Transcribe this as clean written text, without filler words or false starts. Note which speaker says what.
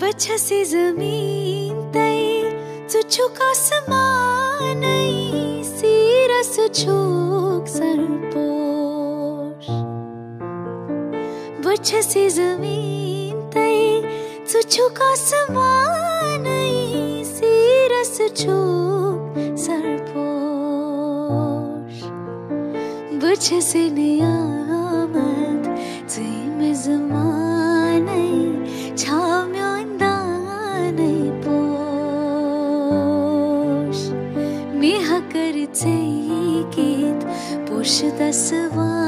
Speaker 1: बछसी जमीन तई चुचुक आसमानै सिरस छुक सरपोश बछसी जमीन तई चुचुक आसमानै सिरस छुक सरपोश बछसी नियामत जिम जमानै छाम्योन्दानै पोश मेहा कर चैकित पोश दसवा